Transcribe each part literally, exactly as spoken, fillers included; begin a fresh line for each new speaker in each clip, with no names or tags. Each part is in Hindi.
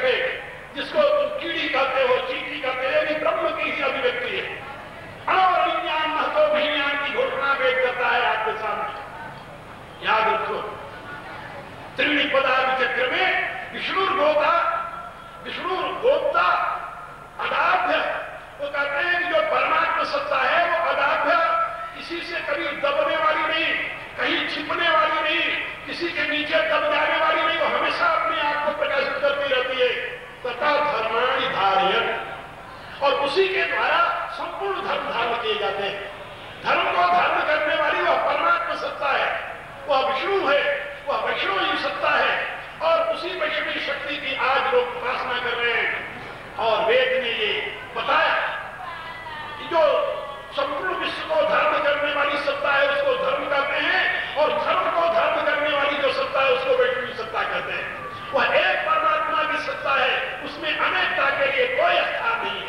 सके, जिसको तुम कीड़ी कहते हो, चीटी कहते हो, ये ब्रह्म की ही अभिव्यक्ति है। अनोरिज्ञान महतो विज्ञान की घोषणा वेद करता है आपके सामने। याद रखो, त्रिणी पदार्थ चक्र में विष्णु गोता, विष्णु गोप्ता अदाभ्य, वो कहते हैं कि जो परमात्मा सत्ता है वो अदाभ्य, किसी से कभी दबने वाली नहीं, कहीं छिपने वाली नहीं, किसी के नीचे दब जाने वाली नहीं, वो हमेशा अपने आप को प्रकाशित करती रहती है। तथा धर्माणि धारयन्, और उसी के द्वारा संपूर्ण धर्म धारण किए जाते हैं। धर्म को धारण करने वाली वह परमात्मा सत्ता है, वह विष्णु है, वह वैष्णवी सत्ता है, और उसी वैष्णवी शक्ति की आज लोग उपासना कर रहे हैं। और वेद ने ये बताया कि जो संपूर्ण विश्व को धर्म करने वाली सत्ता है उसको धर्म कहते हैं, और धर्म को धर्म करने वाली जो सत्ता है उसको वैष्णवी सत्ता कहते हैं। वह एक परमात्मा की सत्ता है, उसमें अनेकता के लिए कोई स्थान नहीं है।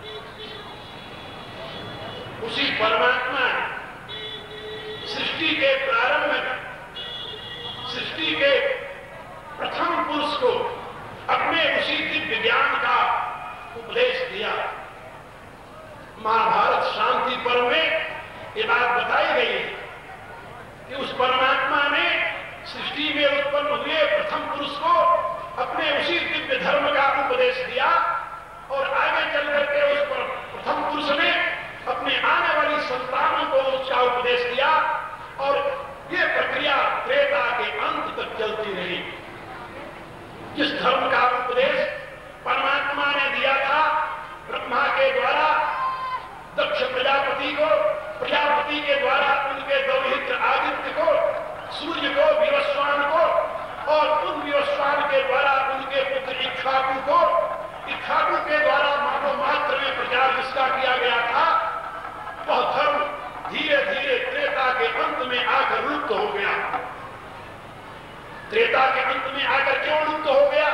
उसी परमात्मा सृष्टि के प्रारंभ में, सृष्टि के प्रथम पुरुष को अपने उसी दिव्य ज्ञान का उपदेश दिया। महाभारत शांति पर्व में ये बात बताई गई है कि उस परमात्मा ने सृष्टि में उत्पन्न हुए प्रथम पुरुष को अपने उसी दिव्य धर्म का उपदेश दिया, और आगे चल करके उस प्रथम पुरुष ने अपने आने वाली संतानों को उसका उपदेश दिया, और ये प्रक्रिया त्रेता के अंत तक चलती रही। जिस धर्म का उपदेश परमात्मा ने दिया था ब्रह्मा के द्वारा दक्ष प्रजापति को, प्रजापति के द्वारा उनके दौहित्र आदित्य को, सूर्य को, विवस्वान को, और उन विवस्वान के द्वारा उनके पुत्र इक्ष्वाकु को, इक्ष्वाकु के द्वारा मानव मात्र में प्रचार जिसका किया गया था, वह धर्म धीरे धीरे त्रेता के अंत में आकर लुप्त हो गया। त्रेता के अंत में आकर क्यों लुप्त हो गया,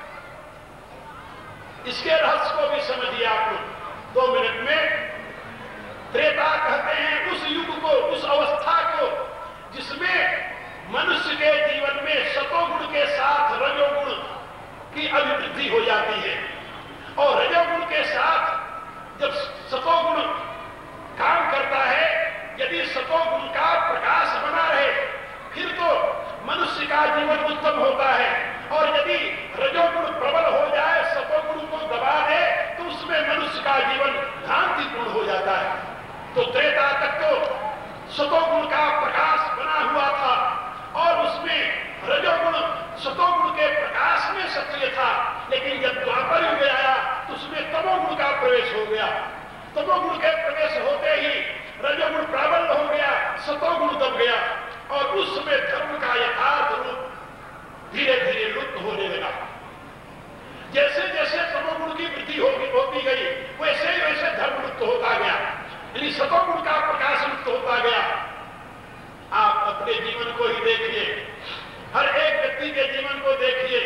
इसके रहस्य को भी समझिए आप लोग दो मिनट में। त्रेता कहते हैं उस युग को, उस अवस्था को जिसमें मनुष्य के जीवन में सतोगुण के साथ रजोगुण की अभिवृद्धि हो जाती है, और रजोगुण के साथ जब सतोगुण काम करता है, यदि सतोगुण का प्रकाश बना रहे फिर तो मनुष्य का जीवन उत्तम होता है, और यदि रजोगुण प्रबल हो जाए, सतोगुण को दबा दे, तो उसमें मनुष्य का जीवन भ्रांतिपूर्ण हो जाता है। तो त्रेता तक तो सतोगुण का प्रकाश बना हुआ था, और उसमें रजोगुण सतोगुण के प्रकाश में सक्रिय था, लेकिन जब द्वापर युग आया तो उसमें तमोगुण का प्रवेश हो गया। तमोगुण के प्रवेश होते ही रजोगुण प्राबल्य हो गया, सतोगुण दब गया, और उस समय धर्म का यथार्थ रूप धीरे धीरे लुप्त होने लगा। जैसे जैसे तमोगुण की वृद्धि होगी होती गई, वैसे ही वैसे धर्म लुप्त होता गया, यानी सतोगुण का प्रकाश लुप्त होता गया। आप अपने जीवन को ही देखिए, हर एक व्यक्ति के जीवन को देखिए,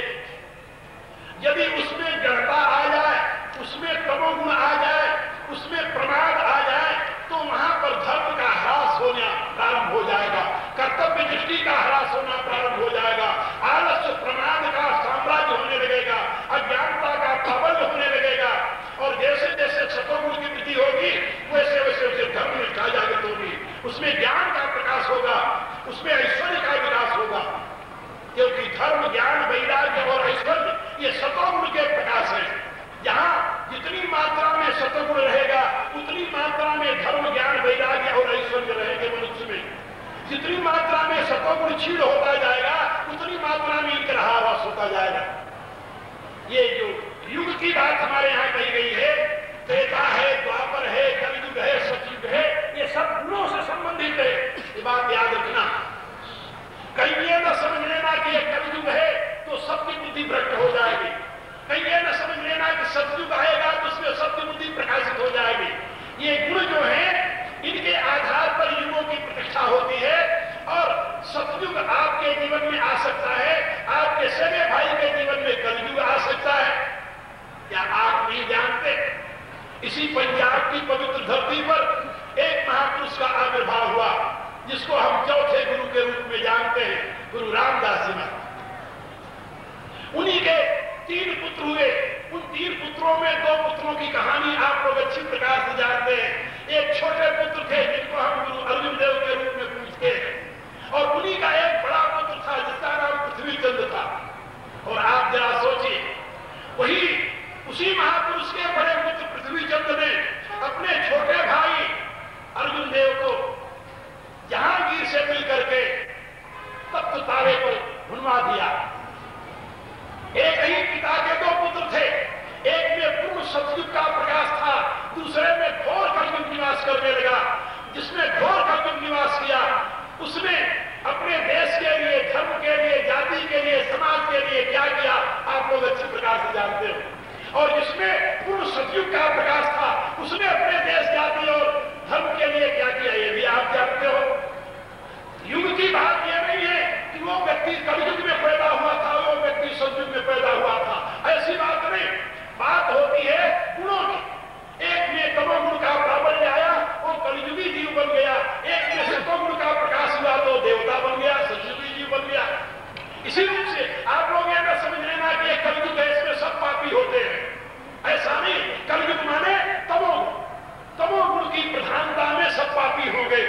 यदि उसमें जड़ता आ जाए, उसमें तमोगुण आ जाए, उसमें प्रमाद आ जाए, तो वहां पर धर्म का ह्रास होना प्रारंभ हो जाएगा, कर्तव्य दृष्टि का ह्रास होना प्रारंभ हो जाएगा, आलस्य प्रमाद का साम्राज्य होने लगेगा, अज्ञानता का प्राबल्य होने लगेगा, और जैसे जैसे सतोगुण की वृद्धि होगी वैसे वैसे वैसे धर्म निष्ठा जागृत होगी, उसमें ज्ञान का प्रकाश होगा, उसमें ऐश्वर्य का विकास होगा, क्योंकि धर्म, ज्ञान, वैराग्य और ऐश्वर्य ये सतोगुण के प्रकाश है। जहां जितनी मात्रा में सतोगुण रहेगा उतनी मात्रा में धर्म, ज्ञान, वैराग्य और ऐश्वर्य रहेंगे मनुष्य में। जितनी मात्रा में सतोगुण क्षीण होता जाएगा उतनी मात्रा में इनका ह्रास होता जाएगा। ये जो युग की बात हमारे यहाँ कही गई है, त्रेता है, द्वापर है, कलयुग है, सतयुग है, ये सब गुणों से संबंधित है। ये बात याद रखना, कहीं ये न समझ लेना कि ये कलयुग है तो सबकी बुद्धि भ्रष्ट हो जाएगी, कहीं ये न समझ लेना कि सतयुग आएगा तो उसमें सबकी बुद्धि प्रकाशित हो जाएगी। ये गुण जो है इनके आधार पर युगों की प्रतिष्ठा होती है, और सतयुग आपके जीवन में आ सकता है, आपके सगे भाई के जीवन में कलयुग आ सकता है। क्या आप नहीं जानते, इसी पंजाब की पवित्र धरती पर एक महापुरुष का आविर्भाव हुआ जिसको हम चौथे गुरु के रूप में जानते हैं, गुरु रामदास जी महाराज। उन्हीं के तीन पुत्र हुए। उन तीन पुत्रों में दो पुत्रों की कहानी आप लोग अच्छी प्रकार से जानते हैं। एक छोटे पुत्र थे जिनको हम गुरु अर्जुन देव के रूप में पूछते हैं, और उन्हीं का एक बड़ा पुत्र था जिसका नाम पृथ्वी चंद्र था। और आप जरा सोचिए, वही उसी महापुरुष के बड़े पुत्र पृथ्वी चंद्र ने अपने छोटे भाई अर्जुन देव को जहांगीर से मिलकर के तप्त तारे पर भुनवा दिया। एक ही पिता के दो पुत्र थे, एक में पूर्ण सतयुग का प्रकाश था, दूसरे में घोर कलयुग निवास करने लगा। जिसने घोर कलयुग निवास किया उसने अपने देश के लिए, धर्म के लिए, जाति के लिए, समाज के लिए क्या किया आप लोग अच्छी प्रकार से जानते हो। और जिसमें पूर्ण सतयुग का प्रकाश था उसने अपने देश, जाति और धर्म के लिए क्या किया ये भी आप जानते हो। युग की बात यह नहीं है कि वो व्यक्ति कलयुग में पैदा हुआ था, वो व्यक्ति सतयुग में पैदा हुआ था, ऐसी बात नहीं। बात होती है गुणों की। एक में तमोगुण का प्राबल्य आया और कलयुगी जीव बन गया, एक में सतोगुण का प्रकाश हुआ तो देवता बन गया, सतयुगी जीव बन गया। इसी रूप से आप लोग ये ना समझ लेना कि एक कलयुग है इसमें सब पापी होते हैं, ऐसा नहीं। कलयुग माने तमोगुण, तमोगुण की प्रधानता में सब पापी होंगे,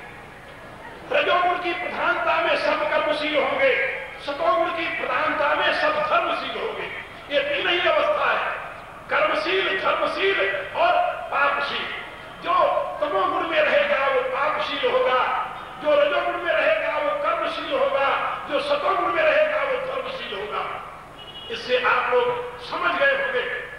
रजोगुण की प्रधानता में सब कर्मशील होंगे, सतोगुण की प्रधानता में सब धर्मशील होंगे। ये तीन ही अवस्था है, कर्मशील, धर्मशील और पापशील। जो तमोगुण में रहेगा वो पापशील होगा, जो रजोगुण में रहेगा वो कर्मशील होगा, जो सतोगुण में रहेगा वो धर्मशील होगा। इससे आप लोग समझ गए होंगे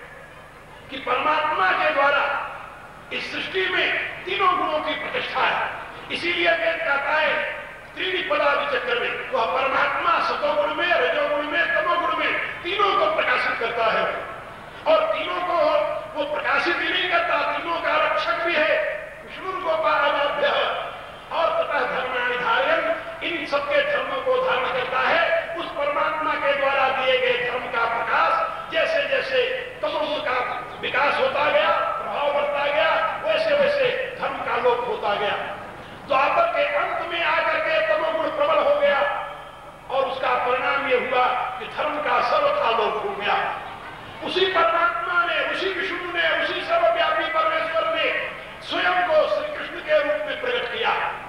कि परमात्मा के द्वारा इस सृष्टि में तीनों गुणों की प्रतिष्ठा है। इसीलिए वेद कहता है त्रीणि पदादि चक्र में वह परमात्मा सतोगुण में, रजोगुण में, तमोगुण में तीनों को प्रकाशित करता है। और तीनों को वो प्रकाशित ही नहीं करता, तीनों का रक्षक भी है। विष्णु गोपालाभ्य और तथा धर्माधिधारण, इन सबके धर्मों को धारण करता है। उस परमात्मा के द्वारा दिए गए धर्म का प्रकाश जैसे जैसे तमोगुण का विकास होता गया, प्रभाव बढ़ता गया, वैसे वैसे धर्म का लोप होता गया। द्वापर के अंत में आकर के तमोगुण प्रबल हो गया और उसका परिणाम यह हुआ कि धर्म का सर्वथा लोप हो गया। उसी परमात्मा ने, उसी विष्णु ने, उसी सर्वव्यापी परमेश्वर ने स्वयं को श्री कृष्ण के रूप में प्रकट किया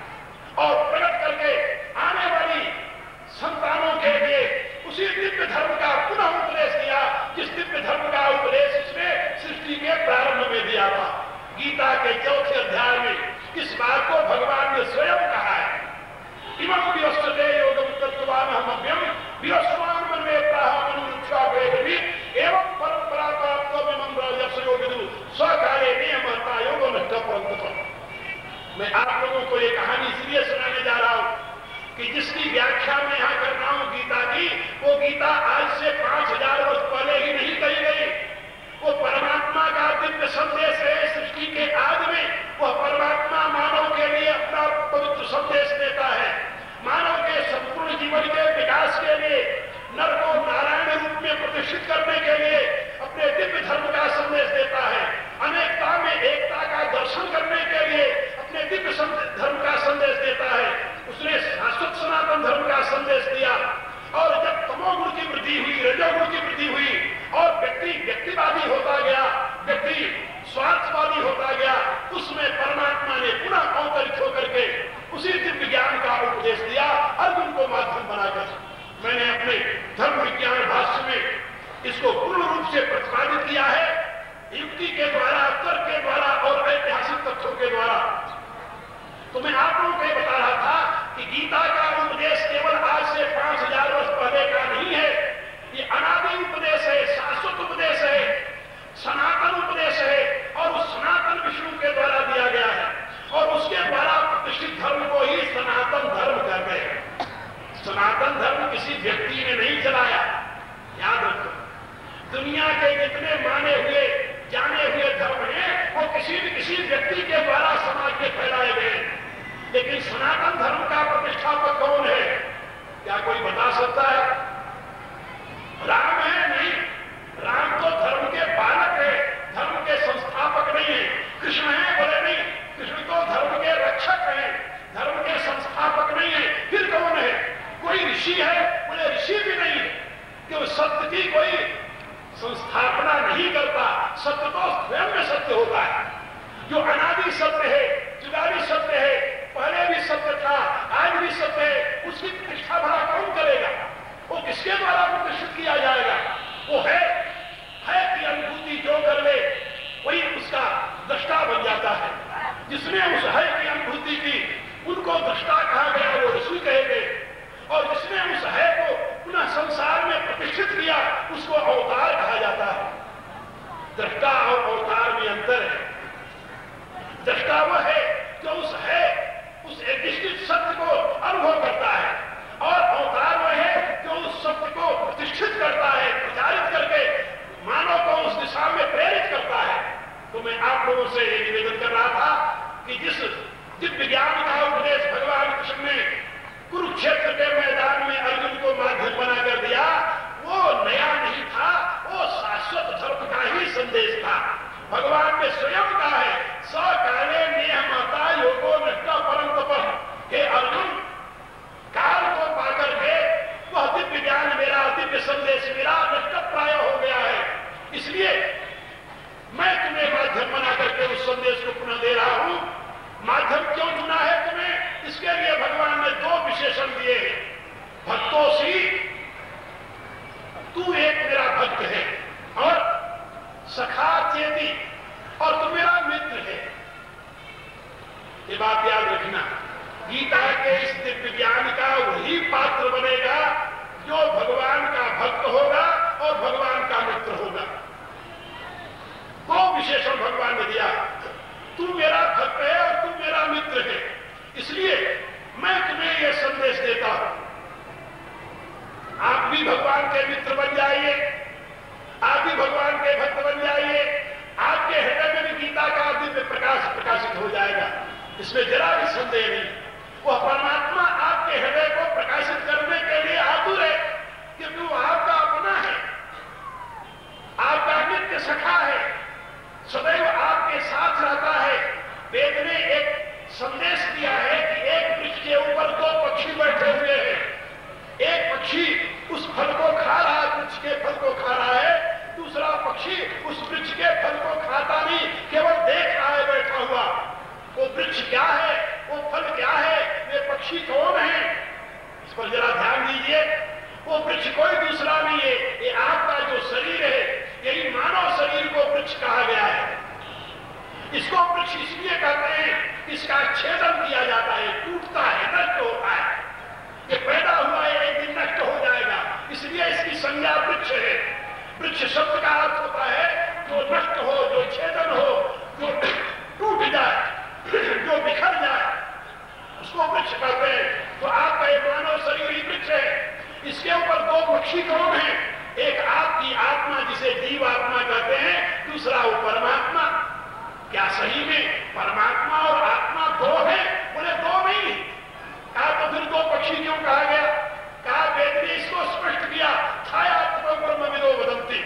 और प्रकट करके आने वाली संतानों के लिए उसी दिव्य धर्म का पुनः उपदेश दिया, जिस दिव्य धर्म का उपदेश उसने सृष्टि के प्रारंभ में दिया था। गीता के चौथे अध्याय में इस बात को भगवान ने स्वयं कहा है। इमं विवस्वते योगम तत्त्वानहमभ्यम विवस्वान मन्वेताः मनुरुक्षावेदि एवं परंपरा प्राप्तो विमं राजस्योगिदु स्वकाले नियमता योगो नष्ट परंतप। मैं आप लोगों को ये कहानी इसलिए सुनाने जा रहा हूं कि जिसकी व्याख्या मैं यहाँ कर रहा हूँ गीता की, वो गीता आज से पांच हजार वर्ष पहले ही नहीं कही गई। वो परमात्मा का दिव्य संदेश है। सृष्टि के आदि में वह परमात्मा मानव के लिए अपना पवित्र संदेश देता है। मानव के संपूर्ण जीवन के विकास के लिए, नर को नारायण रूप में प्रतिष्ठित करने के लिए अपने दिव्य धर्म का संदेश देता है। अनेकता में एकता का दर्शन करने के लिए अपने दिव्य धर्म का संदेश देता है। उसने शाश्वत सनातन धर्म का संदेश दिया। और जब तमोगुण की वृद्धि हुई, रजोगुण की वृद्धि हुई और व्यक्ति व्यक्तिवादी होता गया, व्यक्ति स्वार्थवादी होता गया, उसमें परमात्मा ने पुनः अवतरित होकर के उसी दिव्य ज्ञान का उपदेश दिया अर्जुन को माध्यम बनाकर। मैंने अपने धर्म विज्ञान भाष्य में इसको पूर्ण रूप से प्रतिपादित किया है, युक्ति के द्वारा, तर्क के द्वारा और ऐतिहासिक तथ्यों के द्वारा। तो मैं आप लोगों को बता रहा था कि गीता का उपदेश केवल आज से पांच हजार वर्ष पहले का नहीं है। ये अनादि उपदेश है, शाश्वत उपदेश है, सनातन उपदेश है और उस सनातन विष्णु के द्वारा दिया गया है और उसके द्वारा प्रतिष्ठित धर्म को ही सनातन धर्म कहते हैं। सनातन धर्म किसी व्यक्ति ने नहीं चलाया, याद रखो। दुनिया के जितने माने हुए, जाने हुए धर्म हैं वो किसी न किसी व्यक्ति के द्वारा समाज में फैलाए गए। लेकिन सनातन धर्म का प्रतिष्ठापक कौन है? क्या कोई बता सकता है? राम है? नहीं, राम तो धर्म के बालक है, धर्म के संस्थापक नहीं है। कृष्ण है? बोले नहीं, कृष्ण तो धर्म के रक्षक है, धर्म के संस्थापक नहीं है। फिर कौन है? कोई ऋषि है? बोले ऋषि भी नहीं है, क्यों सत्य की कोई संस्थापना नहीं करता। सत्य तो स्वयं में सत्य होता है, जो अनादि सत्य है, जुगारी सत्य है, पहले भी सत्य था, आज भी सत्य है, उसकी प्रतिष्ठा भला कौन करेगा? वो किसके द्वारा प्रतिष्ठित किया जाएगा? वो है है की अनुभूति जो कर ले वही उसका दृष्टा बन जाता है। जिसने उस है की अनुभूति की उनको दृष्टा कहा गया, वो ऋषि कहे गए। और जिसने उस है को पुनः संसार में प्रतिष्ठित किया उसको अवतार कहा जाता है। दृष्टा और अवतार में अंतर है। दृष्टा वो है जो उस है उस निश्चित सत्य को अनुभव करता है, और अवतार वो है जो उस सत्य को प्रतिष्ठित करता है, प्रचारित करके मानव को उस दिशा में प्रेरित करता है। तो मैं आप लोगों से ये निवेदन कर रहा था कि जिस दिव्य ज्ञान का उपदेश भगवान कृष्ण ने कुरुक्षेत्र के मैदान में अर्जुन को माध्यम बनाकर दिया, वो नया नहीं था, वो शाश्वत धर्म का ही संदेश था। भगवान ने स्वयं कहा है, स काले नेह माता योगो नष्टा परम तप। हे अर्जुन, काल को पाकर के वह दिव्य ज्ञान मेरा, दिव्य संदेश मेरा नष्ट प्राय हो गया है। इसलिए मैं तुम्हें माध्यम बना करके उस संदेश को पुनः दे रहा हूं। माध्यम क्यों चुना है तुम्हें? इसके लिए भगवान ने दो विशेषण दिए हैं। भक्तोसी, तू एक मेरा भक्त है, और सखा चेती, और तू मेरा मित्र है। ये बात याद रखना। गीता के इस दिव्य ज्ञान का वही पात्र बनेगा जो भगवान का भक्त होगा और भगवान का मित्र होगा। दो विशेषण भगवान ने दिया, तू मेरा भक्त है और तू मेरा मित्र है, इसलिए मैं तुम्हें यह संदेश देता हूं। आप भी भगवान के मित्र बन जाइए, आप भी भगवान के भक्त बन जाइए, आपके हृदय में भी गीता का दिव्य प्रकाश प्रकाशित हो जाएगा, इसमें जरा भी संदेह नहीं। वह परमात्मा आपके हृदय को प्रकाशित करने के लिए आतुर है, क्योंकि वो आपका अपना है, आपका नित्य सखा है, सदैव आपके साथ रहता है। वेद ने एक संदेश दिया है कि एक वृक्ष के ऊपर दो पक्षी बैठे हुए हैं। एक पक्षी उस फल को खा रहा है, वृक्ष के फल को खा रहा है, दूसरा पक्षी उस वृक्ष के फल को खाता नहीं, केवल देख रहा है बैठा हुआ। वो वृक्ष क्या है, वो फल क्या है, वे पक्षी कौन है, इस पर जरा ध्यान दीजिए। वो वृक्ष कोई दूसरा नहीं है, ये आपका जो शरीर है, यही मानव शरीर को वृक्ष कहा गया है। इसको वृक्ष इसलिए कहते हैं, इसका छेदन किया जाता है, टूटता है, नष्ट होता है। ये पैदा हुआ है, एक दिन नष्ट हो जाएगा, इसलिए इसकी संज्ञा वृक्ष है। वृक्ष शब्द का अर्थ होता है जो नष्ट हो, जो छेदन हो, जो टूट जाए, जो बिखर जाए, उसको वृक्ष कहते हैं। तो आपका ये मानव शरीर ही वृक्ष है। इसके ऊपर दो पक्षी कौन है? एक आपकी आत्मा जिसे जीव आत्मा कहते हैं, दूसरा वो परमात्मा। क्या सही में परमात्मा और आत्मा दो है? बोले दो नहीं। कहा तो फिर दो पक्षी क्यों कहा गया? कहा वेद ने इसको स्पष्ट किया, छाया ब्रह्मविदो वदन्ति।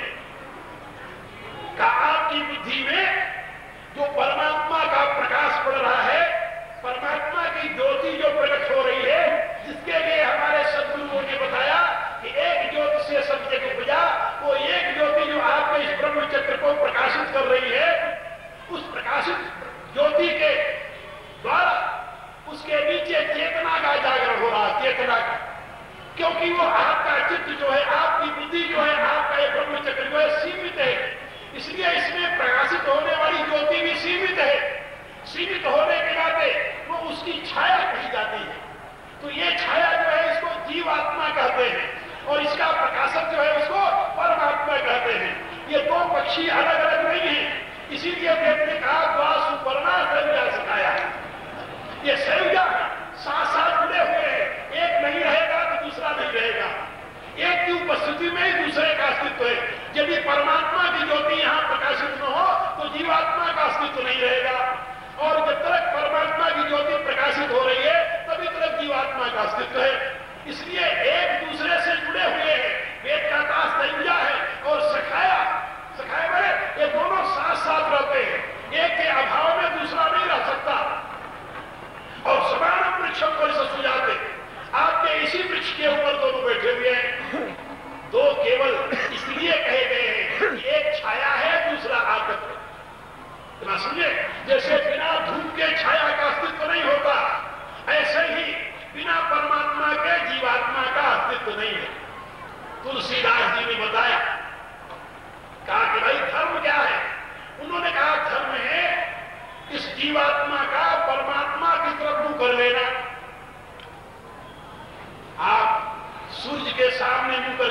कहा आपकी बुद्धि में जो परमात्मा का प्रकाश पड़ रहा है, परमात्मा की ज्योति जो प्रकट हो रही है, जिसके लिए हमारे सद्गुरुओं ने बताया कि एक ज्योति से सब जग उपजा, वो एक ज्योति जो आपके इस ब्रह्म चक्र को प्रकाशित कर रही है, उस प्रकाशित ज्योति के द्वारा उसके नीचे चेतना का जागरण हो रहा है, चेतना का। क्योंकि वो आपका चित्त जो है, आपकी बुद्धि जो है, आपका ये ब्रह्म चक्र जो है सीमित है, इसलिए इसमें प्रकाशित होने वाली ज्योति भी सीमित है। सीमित होने के नाते वो उसकी छाया कही जाती है। तो ये छाया जो है इसको जीवात्मा कहते हैं, और इसका प्रकाशक जो है उसको परमात्मा कहते हैं। ये दो पक्षी अलग अलग नहीं है, इसीलिए मैंने कहा द्वासु वर्णा संज्ञा सिखाया है। ये संज्ञा साथ साथ जुड़े हुए हैं, एक नहीं रहेगा तो दूसरा नहीं रहेगा, एक की उपस्थिति में ही दूसरे का अस्तित्व है। यदि परमात्मा की ज्योति यहाँ प्रकाशित न हो तो जीवात्मा का अस्तित्व नहीं रहेगा, और जब तक परमात्मा की ज्योति प्रकाशित हो रही है तभी तक जीवात्मा का अस्तित्व है। इसलिए एक दूसरे से जुड़े हुए हैं। वेद का दास संज्ञा है और सखाया, सखाया में ये दोनों साथ साथ रहते हैं, एक के अभाव में दूसरा नहीं रह सकता। और समान वृक्षों पर सुझाते, आपके इसी वृक्ष के ऊपर दोनों बैठे हुए हैं। दो केवल इसलिए कहे गए हैं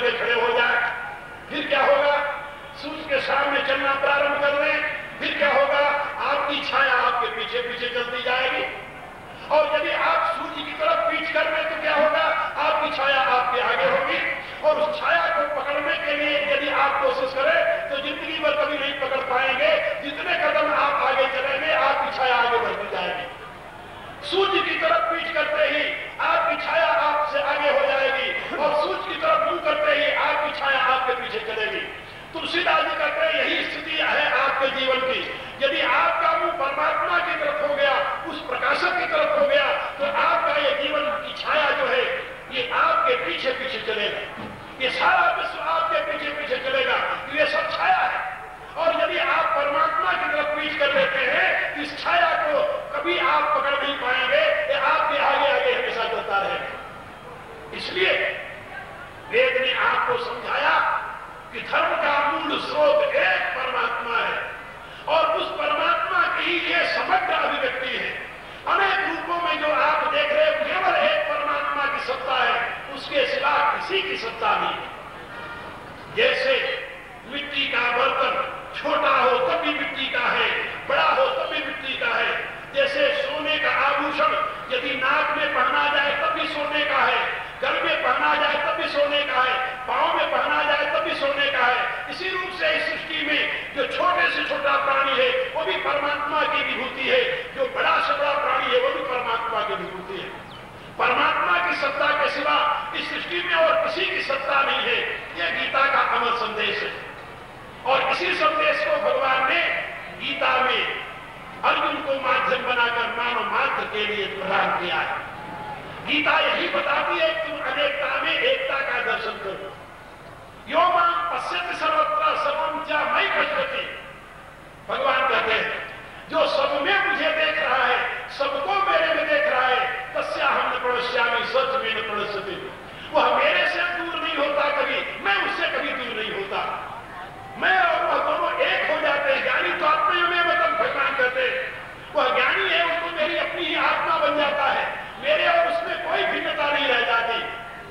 जगह खड़े हो जाए। फिर क्या होगा? सूर्य के सामने चलना प्रारंभ कर दें, फिर क्या होगा? आपकी छाया आपके पीछे पीछे चलती जाएगी। और यदि आप सूर्य की तरफ पीठ कर रहे तो क्या होगा? आपकी छाया आपके आगे होगी। और उस छाया को पकड़ने के लिए यदि आप कोशिश करें तो जिंदगी भर कभी नहीं पकड़ पाएंगे। जितने कदम आप आगे चलेंगे आपकी छाया आगे बढ़ती जाएगी। सूर्य की तरफ पीठ करते ही आपकी छाया आपसे आगे हो जाएगी और सूर्य की तरफ मुंह करते ही आपकी छाया आपके पीछे चलेगी। तुलसीदास जी कहते हैं यही स्थिति है आपके जीवन की। यदि आपका मुंह परमात्मा की तरफ हो गया, उस प्रकाशक की तरफ हो गया, तो आपका ये जीवन की छाया जो है ये आपके पीछे पीछे चलेगा। ये सारा विश्व आपके पीछे पीछे चलेगा। ये सब छाया है। और यदि आप परमात्मा की तरफ पीठ कर लेते हैं, इस छाया को कभी आप पकड़ नहीं पाएंगे। ये आपके आगे आगे हमेशा चलता रहेगा। इसलिए वेद ने आपको समझाया कि धर्म का मूल स्रोत एक परमात्मा है और उस परमात्मा की ये समग्र अभिव्यक्ति है। अनेक रूपों में जो आप देख रहे हैं केवल एक परमात्मा की सत्ता है, उसके सिवा किसी की सत्ता नहीं। जैसे मिट्टी का बर्तन छोटा हो तभी मिट्टी का है, बड़ा हो तभी मिट्टी का है। जैसे सोने का आभूषण यदि नाक में पहना जाए तब भी सोने का है, गल में पहना जाए तब भी सोने का है, पांव में पहना जाए तब भी सोने का है। इसी रूप से इस सृष्टि में जो छोटे से छोटा प्राणी है वो भी परमात्मा की विभूति है, जो बड़ा से बड़ा प्राणी है वो भी परमात्मा की विभूति है। परमात्मा की सत्ता के सिवा इस सृष्टि में और किसी की सत्ता नहीं है। यह गीता का अमर संदेश है और इसी संदेश को भगवान ने गीता में अर्जुन को माध्यम बनाकर मानव मात्र के लिए प्रदान किया है। गीता यही बताती है कि तुम अनेकता में एकता का दर्शन करो। यो मां पश्यति सर्वत्र सर्वं च मयि पश्यति। भगवान कहते हैं जो सब में मुझे देख रहा है, सबको मेरे में देख रहा है, तस्याहं न प्रणश्यामि सच में न प्रणश्यति। वह मेरे से दूर नहीं होता कभी, मैं उससे कभी दूर नहीं होता। मैं और वह दोनों एक हो जाते हैं। ज्ञानी तो आत्मा में मतलब भगवान कहते हैं वह ज्ञानी है, उसको मेरी अपनी ही आत्मा बन जाता है। मेरे और उसमें कोई भिन्नता नहीं रह जाती।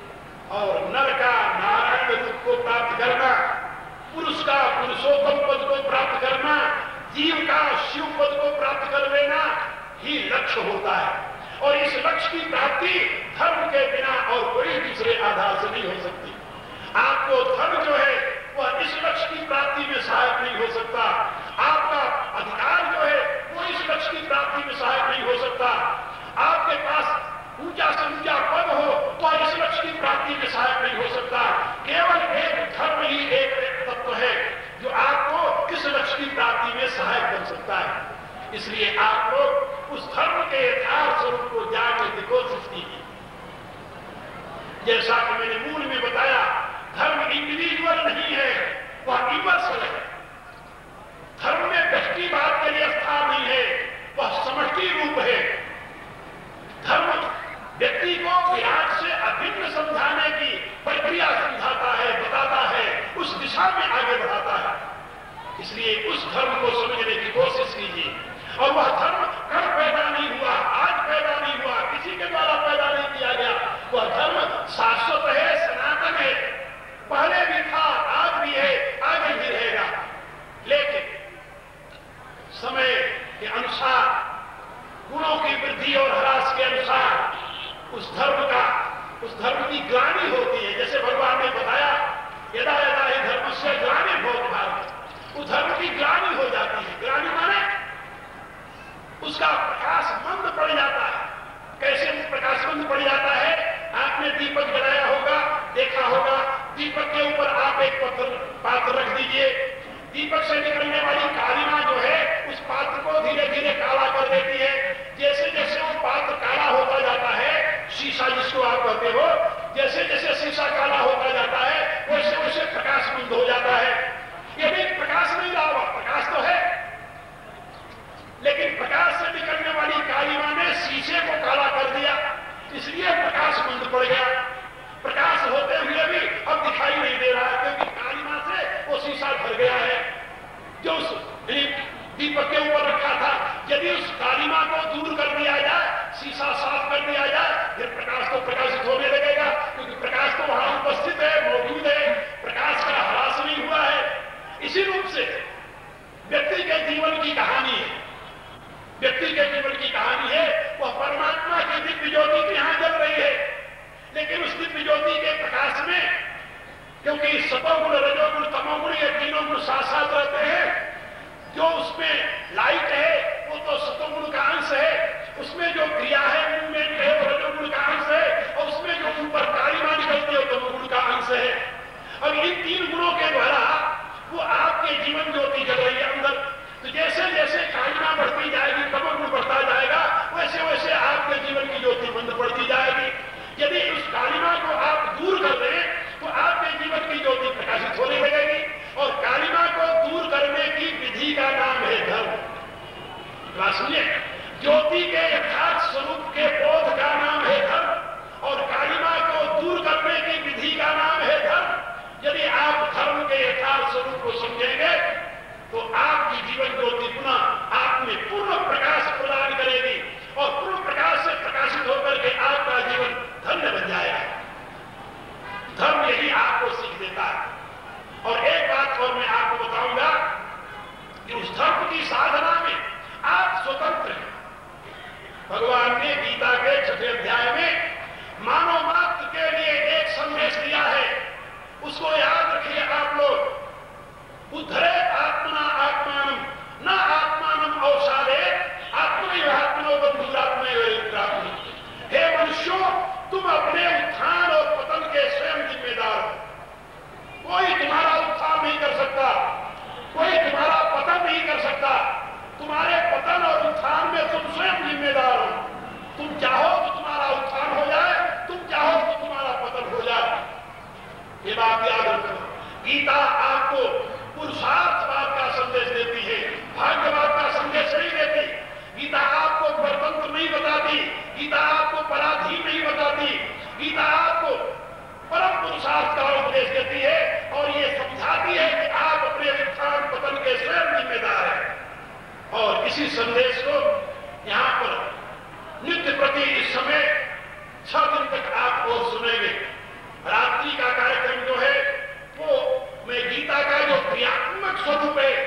और नर का नारायण रूप को प्राप्त करना, पुरुष का पुरुषोत्तम पद को प्राप्त करना, जीव का शिव पद को प्राप्त कर लेना ही लक्ष्य होता है। और इस लक्ष्य की प्राप्ति धर्म के बिना और कोई दूसरे आधार से नहीं हो सकती। आपको धर्म जो है वह इस लक्ष्य की प्राप्ति में सहायक नहीं हो सकता। आपका अधिकार जो है वो इस लक्ष्य की प्राप्ति में सहायक नहीं हो सकता। आपके पास ऊंचा से ऊंचा पद हो तो इस लक्ष्य की प्राप्ति में सहायक नहीं हो सकता। केवल एक धर्म ही एक तत्व है जो आपको इस लक्ष्य की प्राप्ति में सहायक बन सकता है। इसलिए आप लोग उस धर्म के यथार्थ स्वरूप को जानने की कोशिश कीजिए। जैसा कि मैंने मूल में बताया, धर्म इंडिविजुअल नहीं है, वह यूनिवर्सल है। धर्म में व्यक्तिवाद के लिए स्थान नहीं है, वह समष्टि रूप है। धर्म व्यक्ति को विराट से अभिन्न समझाने की प्रक्रिया समझाता है, बताता है, उस दिशा में आगे बढ़ाता है। इसलिए उस धर्म को समझने की कोशिश कीजिए। और वह धर्म कल पैदा नहीं हुआ, आज पैदा नहीं हुआ, किसी के द्वारा पैदा नहीं किया गया। वह धर्म शाश्वत है, सनातन है, पहले भी था, आज भी है, आगे भी रहेगा। लेकिन समय के अनुसार, गुणों की वृद्धि और ह्रास के अनुसार उस धर्म का उस धर्म की ग्लानि होती है। जैसे भगवान ने बताया यदा यदा ही धर्म से ग्लानि बहुत भारत, उस धर्म की ग्लानि हो जाती है। ग्लानि माने उसका प्रकाश मंद पड़ जाता है। कैसे प्रकाश मंद पड़ जाता है? आपने दीपक जलाया होगा, देखा होगा, दीपक के ऊपर आप एक पत्थर पात्र रख दीजिए, दीपक से निकलने वाली कालिमा जो है उस पात्र को धीरे धीरे काला कर देती है। जैसे जैसे वो पात्र काला होता जाता है, शीशा जिसको आप कहते हो, जैसे जैसे शीशा काला होता जाता है वैसे वैसे प्रकाश मंद हो जाता है। ये भी प्रकाश नहीं रहा, प्रकाश तो है, लेकिन प्रकाश से निकलने वाली कालिमा ने शीशे को काला कर दिया, इसलिए प्रकाश मंद पड़ गया। प्रकाश होते हुए भी अब दिखाई नहीं दे रहा है, क्योंकि कालिमा से वो शीशा भर गया है जो उस दीपक के ऊपर रखा था। यदि उस कालिमा को दूर कर दिया जाए, शीशा साफ कर दिया जाए, फिर प्रकाश तो प्रकाशित होने लगेगा, क्योंकि प्रकाश तो वहां उपस्थित है, मौजूद है, इसी रूप से व्यक्ति के जीवन की कहानी है, व्यक्ति के जीवन की कहानी है, वह परमात्मा की दिव्य ज्योति की यहां जल रही है, लेकिन उस दिव्य ज्योति के प्रकाश में, क्योंकि सतोगुण, रजोगुण, तमोगुण ये तीनों गुण साथ साथ रहते हैं, जो उसमें लाइट है वो तो सतोगुण का अंश है, उसमें जो क्रिया है, मूवमेंट है, वो रजोगुण का अंश है, और उसमें जो ऊपर कालिमा निकलती है वो तमोगुण का अंश है। अब इन तीन गुणों के द्वारा वो आपके जीवन ज्योति जल रही है अंदर। तो जैसे जैसे कालिमा बढ़ती जाएगी, तमोगुण बढ़ता जाएगा, वैसे वैसे आपके जीवन की ज्योति मंद पड़ती जाएगी। यदि उस कालिमा को आप दूर कर दें तो आपके जीवन की ज्योति प्रकाशित होने लगेगी, और कालिमा को दूर करने की विधि का नाम है धर्म। बात सुनिए, ज्योति के यथार्थ स्वरूप के बोध का नाम है धर्म, और कालिमा को दूर करने की विधि का नाम है धर्म। यदि आप धर्म के यथार्थ स्वरूप को समझेंगे तो आपकी जीवन ज्योति पुनः आप में पूर्ण प्रकाश प्रदान करेगी, और पूर्ण प्रकाश से प्रकाशित होकर के आपका जीवन धन्य बन जाएगा। धर्म यही आपको सीख देता है। और एक बात और मैं आपको बताऊंगा कि उस धर्म की साधना में आप स्वतंत्र हैं। भगवान ने गीता के छठे अध्याय में मानव मात्र के लिए एक संदेश दिया है, उसको याद रखिए आप लोग। उद्धरे आत्मना आत्मानम न आत्मानम औषादे आत्मैव आत्मनो बंधुरात्मैव मित्रात्मनि। हे मनुष्यों, तुम अपने उत्थान और पतन के स्वयं जिम्मेदार हो। कोई तुम्हारा उत्थान नहीं कर सकता, कोई तुम्हारा पतन नहीं कर सकता। तुम्हारे पतन और उत्थान में तुम स्वयं जिम्मेदार हो। तुम चाहो तो तुम्हारा उत्थान हो जाए, तुम चाहो तो तुम्हारा पतन हो जाए। ये बात याद रखो। गीता आपको पुरुषार्थवाद का संदेश देती है, भाग्यवाद का संदेश नहीं देती। गीता आपको परतंत्र नहीं बताती, गीता आपको पराधीन नहीं बताती। गीता आपको परम पुरुषार्थ का उपदेश देती है, और ये समझाती है कि आप अपने उत्थान पतन के स्वयं जिम्मेदार हैं। और इसी संदेश को यहाँ पर नित्य प्रति इस समय छह दिन तक आप और सुनेंगे। रात्रि का कार्यक्रम जो है वो मैं गीता का जो क्रियात्मक स्वरूप है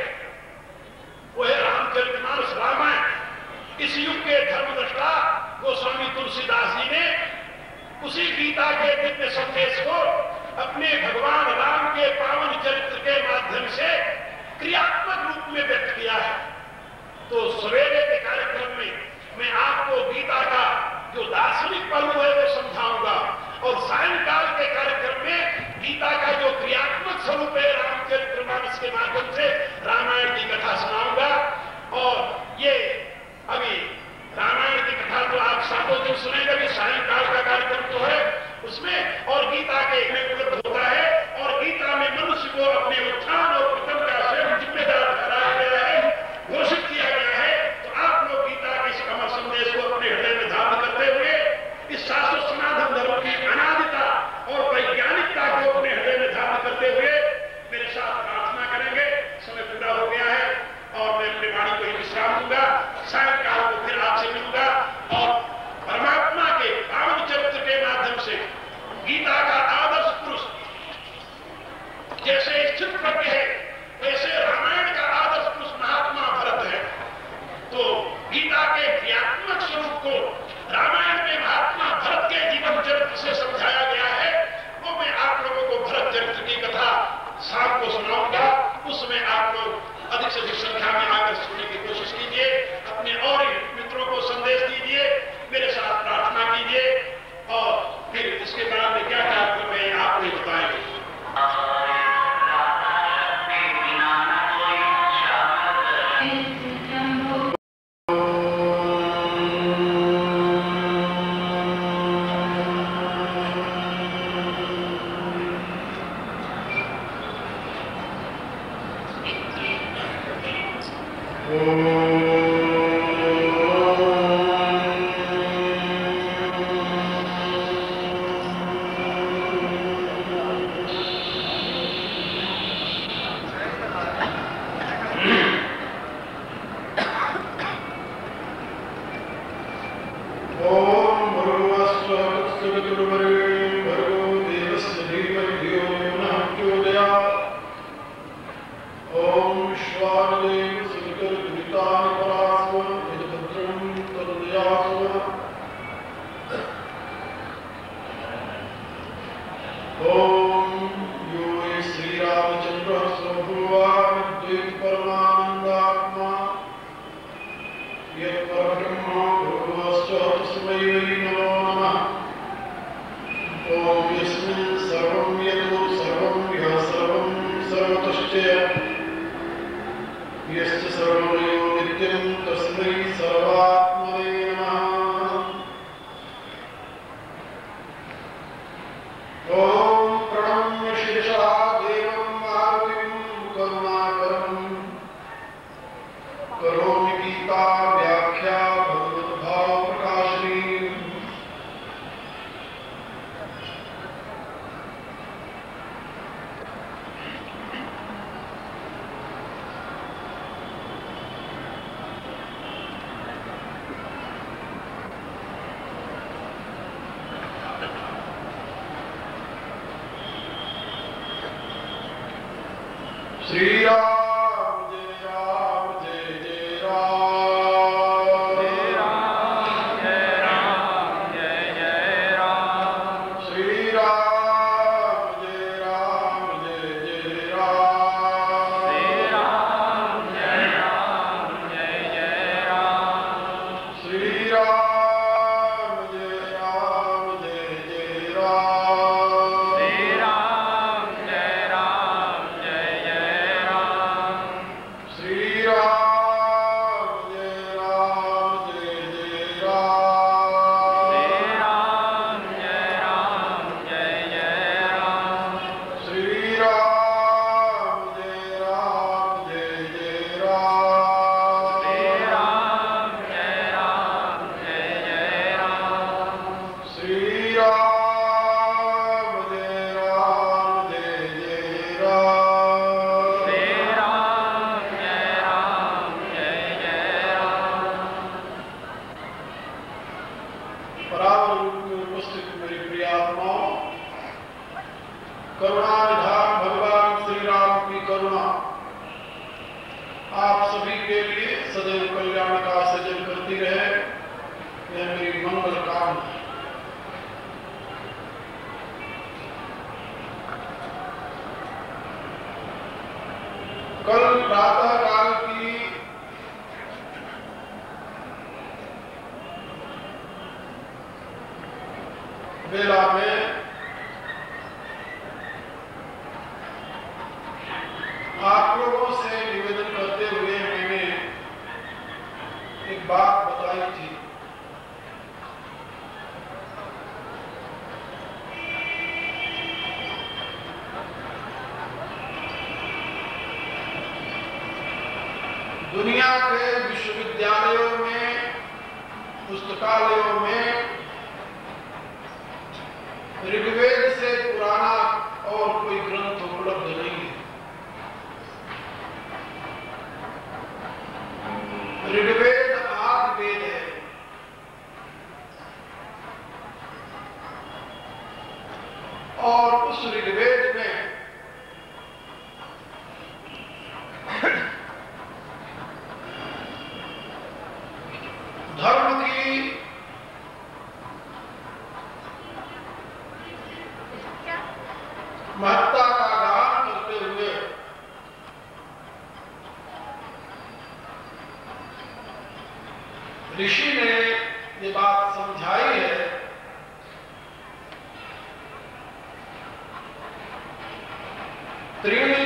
वो है रामचरितमानस रामायण। इस युग के धर्मदृष्टा गोस्वामी तुलसीदास जी ने उसी गीता के दिव्य संदेश को अपने भगवान राम के पावन चरित्र के माध्यम से क्रियात्मक रूप में व्यक्त किया है। तो सवेरे के कार्यक्रम में मैं आपको गीता का जो दार्शनिक पहलू है वो समझाऊंगा, और सायंकाल के कार्यक्रम में गीता का जो क्रियात्मक स्वरूप है रामचरितमानस के माध्यम से रामायण की कथा सुनाऊंगा। और ये अभी रामायण की कथा तो आप सातों दिन सुनेंगे, भी सायंकाल का कार्यक्रम तो है उसमें, और गीता के में उपलब्ध होता है। और गीता में मनुष्य को अपने उत्थान और पतन का स्वयं जिम्मेदार ठहराया गया है, घोषित किया गया है। तो आप लोग गीता के इस अमर संदेश को अपने हृदय में धारण करते हुए इस शास्त्र सनातन धर्म की अनादिता और वैज्ञानिकता को अपने हृदय में धारण करते हुए मेरे साथ प्रार्थना करेंगे। समय पूरा हो गया है और मैं अपनी वाणी को विश्राम दूंगा। सायंकाल को फिर आपसे मिलूंगा और परमात्मा के पावन चरित्र के माध्यम से गीता का आदर्श पुरुष जैसे चित्रपट है, वैसे रामायण का आदर्श पुरुष महात्मा भरत है। तो गीता के क्रियात्मक स्वरूप को रामायण में महात्मा भरत के जीवन चरित्र से समझाया गया है, वो मैं आप लोगों को भरत चरित्र की कथा शाम को सुनाऊंगा। उसमें आप लोग अधिक से अधिक संख्या में आकर सुनने की कोशिश कीजिए, अपने और मित्रों को संदेश दीजिए, मेरे साथ प्रार्थना कीजिए, और फिर इसके बाद में क्या कार्यक्रम है आप मुझे बताएंगे। महादेव शंकर गीतानि परास्व यदभद्रं तदयास्व। ओम यो वै श्रीरामचंद्र स्वभुवान् द्वैत परमानंदात्मा यत्परब्रह्म भगवश्च तस्मै वै नमो नमः। ओम यस्मिन् सर्वं यतो सर्वं यः सर्वं सर्वतश्च यश्च सर्वमयो नित्यं तस्मै सर्वात्मने नमः। ओम प्रणम्य शिरसा देवं मारुतिं करुणाकरं करोमि गीता व्याख्या भगवद्भाव प्रकाशिनी। श्री राम जय राम जय जय राम।
श्री राम जय राम जय जय राम।
श्री राम जय राम जय जय राम।
श्री राम जय राम जय जय राम।
श्री राम जय राम जय जय राम।
श्री राम जय राम जय जय राम।
श्री राम जय राम जय जय राम।
श्री राम जय राम जय जय राम।
श्री राम जय राम जय जय राम।
श्री राम जय राम जय जय राम।
श्री राम जय राम जय जय राम।
श्री राम जय राम जय जय राम।
परावर रूप में उपस्थित मेरी प्रिय आत्माओं, करुणा निधान भगवान श्री राम की करुणा आप सभी के लिए सदैव कल्याण का सृजन करती रहे, यह मेरी मंगल कामना है। कल प्रातः काल की बेला में आप लोगों से निवेदन करते हुए मैंने एक बात बताई थी। दुनिया के विश्वविद्यालयों में, पुस्तकालयों में ऋग्वेद से पुराना और कोई ग्रंथ उपलब्ध नहीं है। ऋग्वेद आदि वेद है और उस ऋग्वेद में धर्म की महत्ता का गान करते हुए ऋषि ने ये बात समझाई है त्रीणि